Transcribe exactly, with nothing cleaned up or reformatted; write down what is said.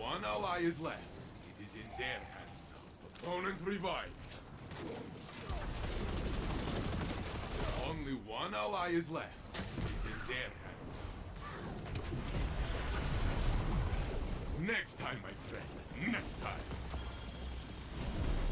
one ally is left. It is in their hands now. Opponent revived. Only one ally is left. It is in their hands now. Next time, my friend. Next time.